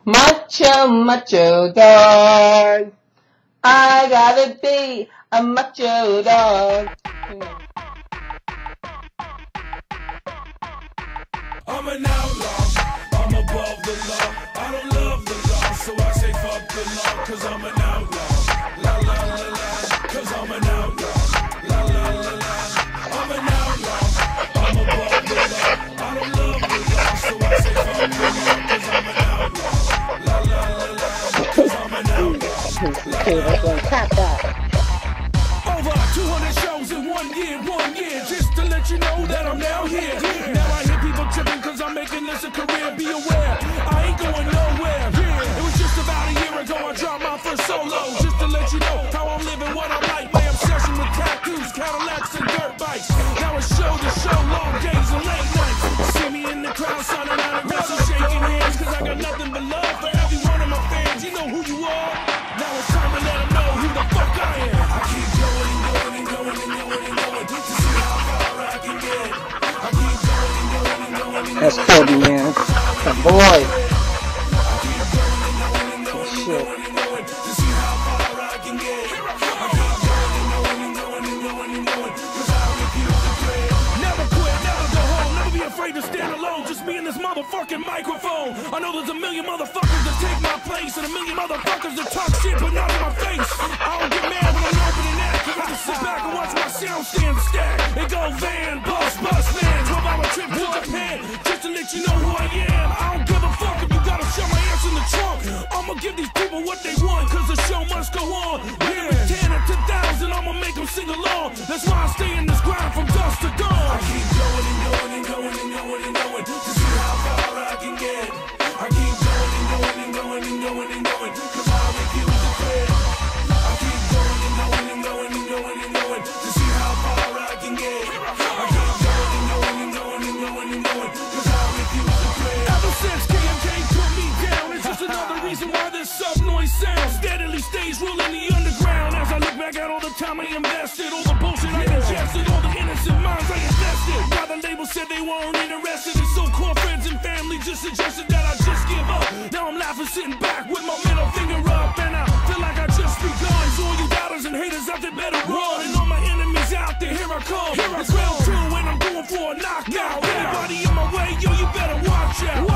Macho, macho dog. I gotta be a macho dog. I'm an outlaw, I'm above the law. I don't love the law, so I say fuck the law, cause I'm an outlaw. La la la la, cause I'm an outlaw. La la la la, I'm an outlaw, I'm above the law. I don't love the law, so I say fuck the law, cause I'm an outlaw. La la la la, cause I'm an outlaw. Okay, that's one top dog. Over 200 shows in 1 year, just to let you know that I'm now here. Now I hear people tripping cause I'm making this a career. Be aware, I ain't going nowhere. It was just about a year ago I dropped my first solo. Just to let you know how I'm living, what I'm like. My obsession with tattoos, Cadillacs, and dirt bikes. Now it's show to show, long days and late nights. See me in the crowd, signing out and wrestling, shaking hands, cause I got nothing but love for every one of my fans. You know who you are. Now it's time to let them know who the fuck I am. I keep going and going and going and going and going to see how far I can get. I keep going and going and going and going. That's Kobe, man. The boy. Shit. To see how far I can get. I keep going and going and going and going and going, cause I refuse to quit. Never quit, never go home, never be afraid to stand alone. Just me and this motherfucking microphone. I know there's a million motherfuckers that take my place and a million motherfuckers that talk shit but not in my face. I don't get mad when I'm opening that, cause I can sit back and watch my sound stand stack. It go van, bus, man, 12-hour trip to Japan, just to let you know who I am. I don't give a fuck if you gotta shove my ass in the trunk. I'ma give these people what they want, cause the show must go on. Whether it's 10 or 10,000, I'ma make them sing along. That's why I stay in this grind from dusk to dawn. I keep going and going and going and going and going to see how far I can get. I keep going and going and going and going and going, cause I refuse to quit. I keep going and going and going and going and going to see how far I can get. I keep going and going and going and going and going, cause I refuse to quit. Ever since KMK put me down, it's just another reason why this sub-noise sound steadily stays ruling the underground. As I look back at all the time I invested, all the bullshit I ingested, all the innocent minds I invested. While the label said they weren't interested, and so-called friends and family just suggested that I just give up. Now I'm laughing, sitting back with my middle finger up, and I feel like I just begun. So all you doubters and haters out there better run, and all my enemies out there, here I come. It's round two and I'm going for a knockout. Anybody in my way, yo, you better watch out.